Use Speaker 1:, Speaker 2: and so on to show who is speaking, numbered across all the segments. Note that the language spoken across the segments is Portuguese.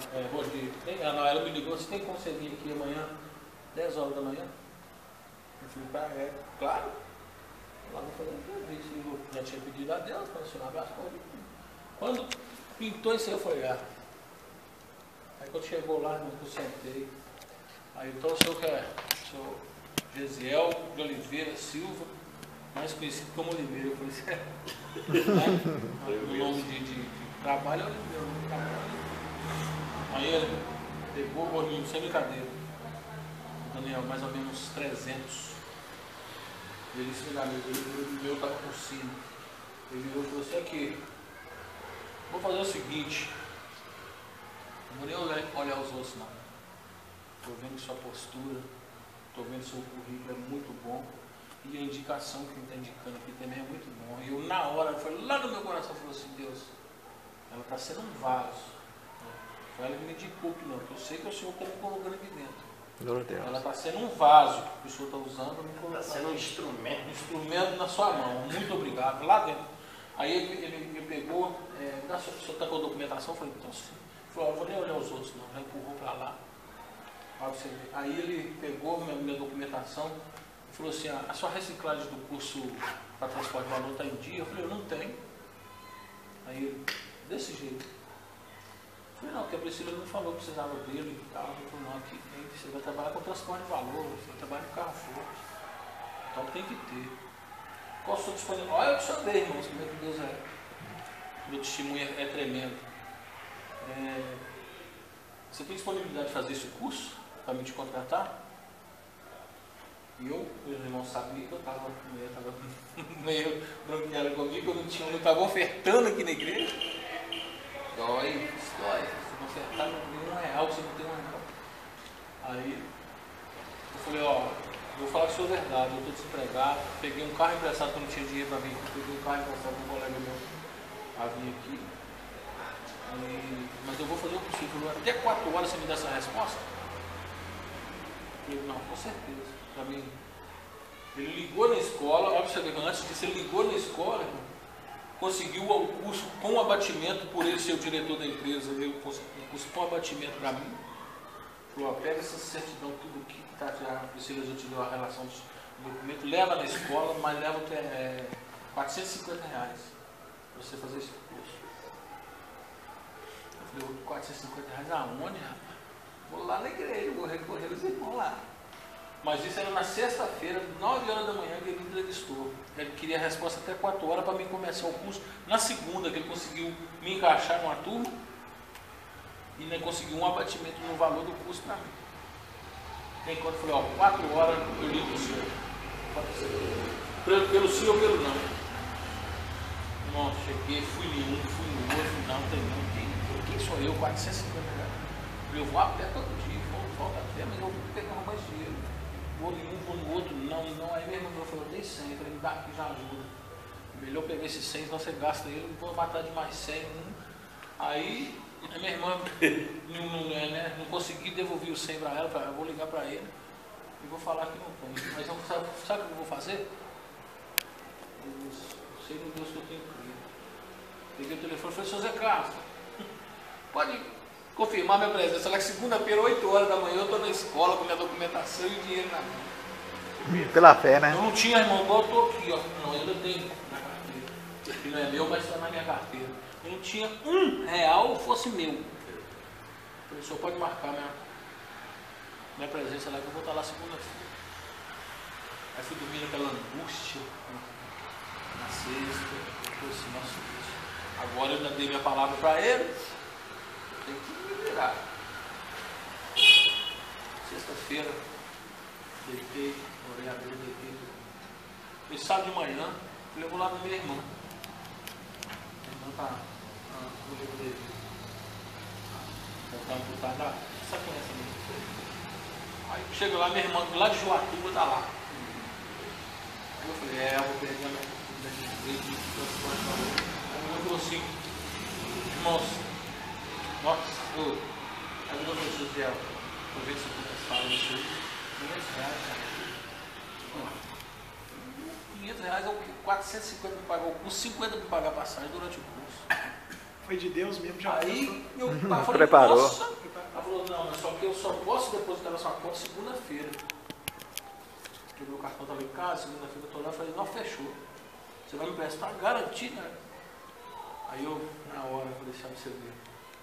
Speaker 1: Rodrigo, ela me ligou, você tem como você vir aqui amanhã, 10 horas da manhã? Eu falei, claro. Lá vou fazer uma entrevista. Eu já tinha pedido a Deus para assinar as coisas. Quando pintou isso aí, eu falei, Aí quando chegou lá, eu sentei. Aí então o senhor que é o senhor Gesiel de Oliveira Silva, mais conhecido como Oliveira. Eu falei, sério? O nome de trabalho é Oliveira. Aí ele pegou o olhinho, sem brincadeira. Daniel, mais ou menos 300. Ele disse na mesa, o meu estava por cima. Ele virou e falou assim, aqui, vou fazer o seguinte, não vou nem olhar os outros não. Estou vendo sua postura, estou vendo seu currículo, é muito bom. E a indicação que ele está indicando aqui também é muito bom. E eu na hora, foi lá no meu coração, falei assim, Deus, ela está sendo um vaso. Foi ela que me indicou que não, porque eu sei que o Senhor está me colocando aqui dentro. Ela está sendo um vaso que o Senhor está usando.
Speaker 2: Está sendo um instrumento.
Speaker 1: Um instrumento na sua mão. Muito obrigado. Lá dentro. Aí ele me pegou, o senhor está com a documentação? Eu falei, então sim. Ele falou, eu vou nem olhar os outros não. Já empurrou para lá. Aí ele pegou minha documentação e falou assim, a sua reciclagem do curso para transporte de valor está em dia? Eu falei, eu não tenho. Aí ele, desse jeito. Eu falei, não, porque a Priscila não falou que precisava dele e tal. Eu falei, não, aqui você vai trabalhar com transporte de valor, você vai trabalhar com carro forte. Então tem que ter. Qual a sua disponibilidade? Olha, eu te chamei, irmãos, como é que Deus é. Meu testemunho é tremendo. Você tem disponibilidade de fazer esse curso para me te contratar? E eu, meus irmãos sabiam que eu estava meio branqueado comigo, que eu não estava ofertando aqui na igreja. Dói. Se não ofertar R$1, você não tem R$1. Aí eu falei, vou falar com a sua verdade, eu estou desempregado, peguei um carro emprestado quando não tinha dinheiro para vir, peguei um carro emprestado com um colega meu para vir aqui. Mas eu vou fazer o possível. Até 4 horas você me dá essa resposta? Eu falei, não, com certeza. Para mim, ele ligou na escola, olha você ver, antes disso, ele ligou na escola, conseguiu o curso com abatimento, por ele ser o diretor da empresa, ele conseguiu o curso com abatimento para mim. Falou, pega essa certidão, tudo aqui que está a Priscila já te deu a relação do documento, leva na escola, mas leva R$450 para você fazer esse curso. Eu falei, R$450 aonde, rapaz? Vou lá na igreja, vou recorrer os irmãos lá. Mas isso era na sexta-feira, 9 horas da manhã, que ele me entrevistou. Ele queria a resposta até 4 horas para mim começar o curso. Na segunda, que ele conseguiu me encaixar numa turma, e ainda conseguiu um abatimento no valor do curso para mim. Enquanto eu falei, 4 horas eu ligo o senhor. Pelo sim ou pelo não. Irmão, cheguei, fui em um, fui no outro, não tem não. Quem sou eu? R$450. Eu vou a pé todo dia, volto a pé, mas eu vou pegar mais dinheiro. Vou em um, vou no outro, não. Aí mesmo eu falei, eu dei 100, eu falei, me dá aqui, já ajuda. Melhor pegar esse 100, senão você gasta ele, não vou matar de mais 100. Aí a minha irmã não consegui devolver o 100 para ela, eu vou ligar para ele e vou falar que não tem. Mas sabe o que eu vou fazer? Eu sei no Deus que eu tenho crido. Peguei o telefone e falei, seu Zé Carlos, pode confirmar minha presença lá que segunda-feira, 8 horas da manhã, eu estou na escola com minha documentação e o dinheiro na mão.
Speaker 3: Pela fé, né?
Speaker 1: Eu não tinha, irmão, igual eu estou aqui, não, ainda tenho na carteira. Que não é meu, mas está na minha carteira. Eu não tinha R$1 fosse meu. Eu falei, o senhor pode marcar minha presença lá, que eu vou estar lá segunda-feira. Aí fui dormir naquela angústia, na sexta, depois assim, nossa Deus. Agora eu ainda dei minha palavra para ele, tem que me virar. Sexta-feira, deitei, orei a Deus, deitei. E sábado de manhã, eu vou lá na minha irmã. Minha irmã está no livro dele. Voltando para o tarde, sabe quem é essa menina? Aí chega lá, minha irmã, lá de Joatuba, está lá. Aí eu falei, eu vou perder a minha oportunidade de transporte. Aí ela falou assim, irmãos, nossa, aí eu falei, José, vou ver se eu posso falar isso aí. R$500, cara. R$500 é o que? R$450 para pagar o curso, R$50 para pagar a passagem durante o curso.
Speaker 2: Foi de Deus mesmo, já.
Speaker 1: Aí eu falei,
Speaker 3: preparou.
Speaker 1: Nossa. Ela falou, não, mas só que eu só posso depositar na sua conta segunda-feira. Porque o meu cartão estava em casa, segunda-feira eu tô lá, eu falei, não, fechou. Você vai me prestar garantido, né? Aí eu, na hora, eu falei, deixa você ver.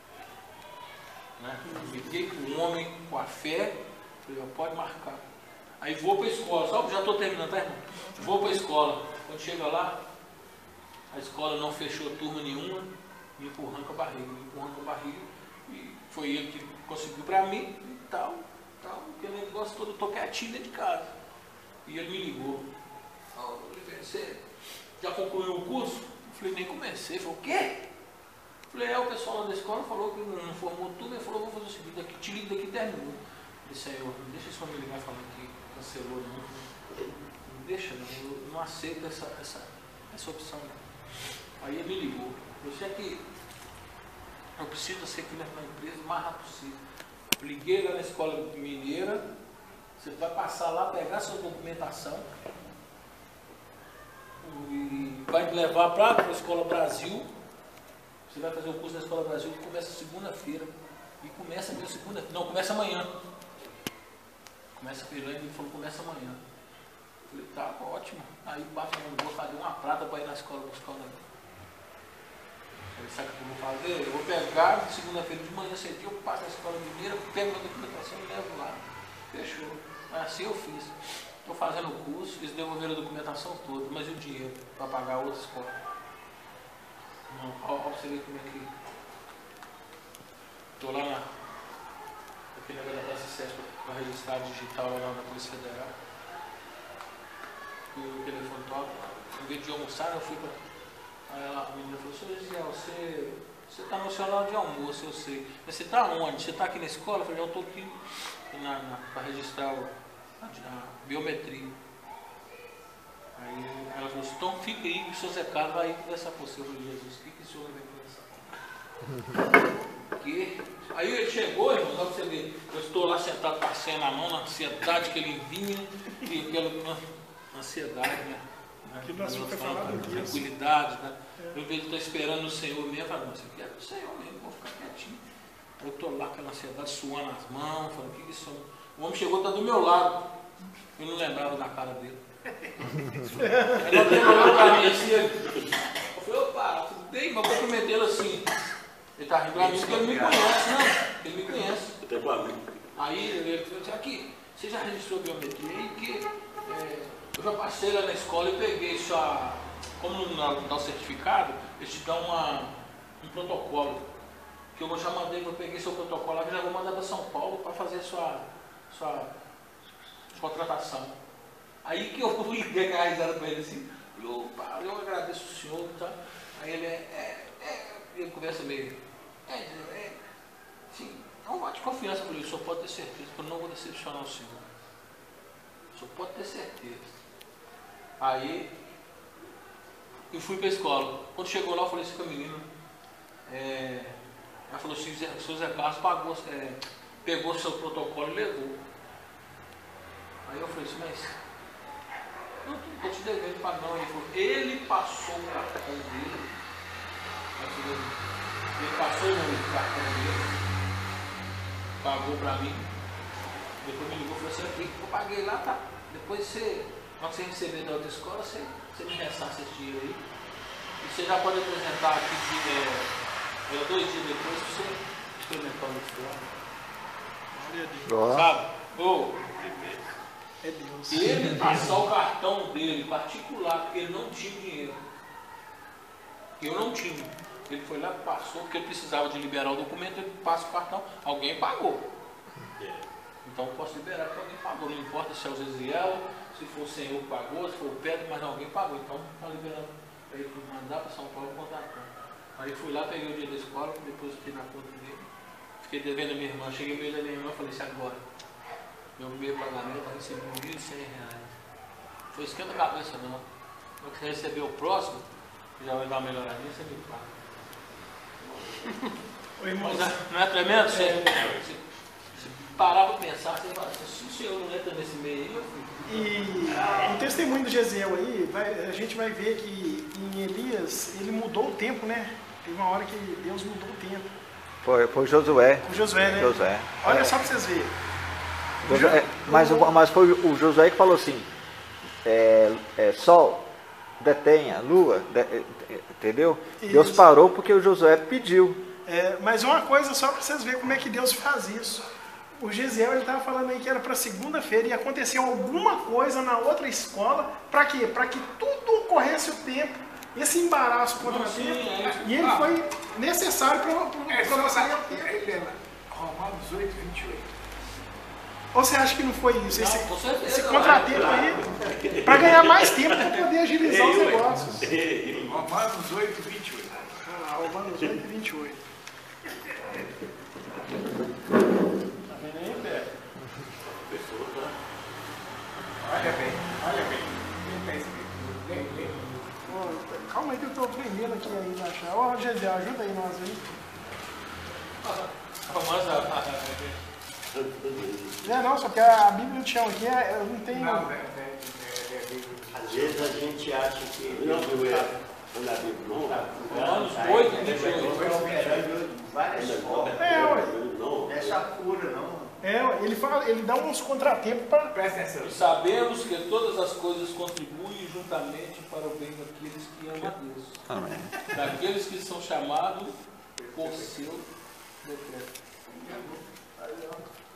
Speaker 1: Né? Fiquei com o homem, com a fé, falei, pode marcar. Aí vou para a escola, só já estou terminando, tá, irmão? Vou para a escola. Quando chega lá, a escola não fechou turma nenhuma, me empurrando com a barriga, e foi ele que conseguiu para mim, e tal, aquele negócio todo, eu tô quietinho dentro de casa. E ele me ligou, você já concluiu o curso? Eu falei, nem comecei. Ele falou, o quê? Eu falei, o pessoal lá da escola falou que não formou tudo, ele falou, vou fazer o seguinte, te ligo daqui 10 minutos. Eu disse, Senhor, não deixa esse homem ligar falando que cancelou, não deixa, não, eu não aceito essa opção. Não. Aí ele me ligou, eu sei que eu preciso ser aqui na empresa o mais rápido possível. Eu liguei lá na escola mineira, você vai passar lá, pegar sua documentação e vai levar para a Escola Brasil. Você vai fazer o curso da Escola Brasil que começa segunda-feira. E começa mesmo segunda-feira. Não, começa amanhã. Ele falou, começa amanhã. Eu falei, tá ótimo. Aí passa, vou fazer uma prata para ir na escola buscar o negócio. Ele sabe o que eu vou fazer? Eu vou pegar segunda-feira de manhã cedinho, eu passo na escola mineira, pego a documentação e levo lá. Fechou. Assim eu fiz. Estou fazendo o curso, eles devolveram a documentação toda, mas e o dinheiro para pagar outra escola? Olha você ver como é que. Estou lá aquele negócio da acesso para registrar digital lá na Polícia Federal. E o telefone toca. Em vez de almoçar, eu fui para. Aí a menina falou, Sr. Ezequiel, você está no seu horário de almoço, eu sei. Mas você está onde? Você está aqui na escola? Eu falei, eu estou aqui para registrar a biometria. Aí ela falou, então fica aí, que o seu Zé Carlos vai conversar com você. Eu falei, Jesus, o que o senhor vai conversar? Que? Aí ele chegou, irmão, só pra você ver, eu estou lá sentado, passando a mão na ansiedade que ele vinha, e aquela ansiedade, né?
Speaker 2: Que nós vamos falar do dia.
Speaker 1: Tranquilidade, né? Eu vejo que estou esperando o Senhor mesmo, eu falo, não, isso aqui é do Senhor mesmo, vou ficar quietinho. Eu estou lá com aquela ansiedade, suando as mãos, falando, o que isso é? O homem chegou, está do meu lado. Eu não lembrava da cara dele. Aí não demorou para mim assim, eu falei, opa, dei, mas vou prometê-lo assim. Ele está rindo para mim porque ele me conhece, não, ele me conhece. Aí ele falou, aqui, você já registrou a biometria aí? Que eu já passei lá na escola e peguei sua, como não dá o certificado, eles te dão um protocolo. Que eu já mandei, eu peguei seu protocolo lá, que já vou mandar para São Paulo para fazer sua contratação. Aí que eu liguei a risada para ele assim, eu agradeço o senhor, tá? Aí ele conversa meio, sim, é um voto de confiança para ele, o senhor pode ter certeza, que eu não vou decepcionar o senhor. O senhor pode ter certeza. Aí eu fui para a escola. Quando chegou lá, eu falei assim com a menina, ela falou assim, o seu Zé Carlos pegou o seu protocolo e levou. Aí eu falei assim, mas eu não estou te devendo para não. Ele falou, ele passou o cartão dele. Ele passou o cartão dele, pagou para mim, depois me ligou e falou assim, aqui, eu paguei lá, tá? Depois quando você receber da outra escola, você me ressarce esse dinheiro aí. E você já pode apresentar aqui 2 dias depois para você experimentar o uniforme. Sabe?
Speaker 2: É Deus.
Speaker 1: Ele passar o cartão dele particular, porque ele não tinha dinheiro. Eu não tinha. Ele foi lá, passou, porque ele precisava de liberar o documento, ele passa o cartão, alguém pagou. Então eu posso liberar porque alguém pagou. Não importa se é o Ezequiel, se for o Senhor que pagou, se for o Pedro, mas alguém pagou. Então está liberando para ele mandar para São Paulo contratar. Aí fui lá, peguei o dia da escola, depois fiquei na conta dele. Fiquei devendo a minha irmã. Cheguei no meio da minha irmã e falei assim, agora. Meu primeiro pagamento eu recebi R$1.100. Foi esquenta a cabeça não. Quando você receber o próximo, já vai dar uma melhoradinha, você me paga. Mas não é tremendo? Você parar para pensar, você fala assim, se o senhor não entra nesse meio aí, eu fico.
Speaker 2: E o testemunho do Gesiel aí, a gente vai ver que em Elias, ele mudou o tempo, né? Teve uma hora que Deus mudou o tempo.
Speaker 3: Foi Josué.
Speaker 2: Com Josué, né?
Speaker 3: Josué.
Speaker 2: Olha só pra vocês verem.
Speaker 3: Mas foi o Josué que falou assim, Sol, detenha, Lua, entendeu?
Speaker 2: Isso.
Speaker 3: Deus parou porque o Josué pediu.
Speaker 2: Mas uma coisa só para vocês verem como é que Deus faz isso. O Gesiel, ele estava falando aí que era para segunda-feira e aconteceu alguma coisa na outra escola. Para quê? Para que tudo ocorresse o tempo, esse embaraço contra o tempo. E ele foi necessário para você
Speaker 4: Romanos 8, 28.
Speaker 2: Ou você acha que não foi isso?
Speaker 1: Com certeza,
Speaker 2: Esse contratempo aí, para ganhar mais tempo, para poder agilizar os negócios.
Speaker 4: Romanos 8, 28.
Speaker 2: Romanos 8, 28.
Speaker 1: Tá vendo aí, Pé?
Speaker 4: Olha bem. Quem está escrito? Lê.
Speaker 2: Calma aí que eu estou aprendendo aqui ainda a achar. Ó, Gesiel, ajuda aí nós aí. Não, só que a Bíblia do chão aqui, eu não tenho...
Speaker 4: Não,
Speaker 5: Às vezes a gente acha que não na Bíblia, não.
Speaker 1: Romanos 8, 28.
Speaker 5: Várias formas. Não, essa cura, não.
Speaker 2: Ele fala, ele dá uns contratempos para...
Speaker 4: presta atenção.
Speaker 1: E sabemos que todas as coisas contribuem juntamente para o bem daqueles que amam a Deus.
Speaker 3: Amém.
Speaker 1: Daqueles que são chamados por seu decreto.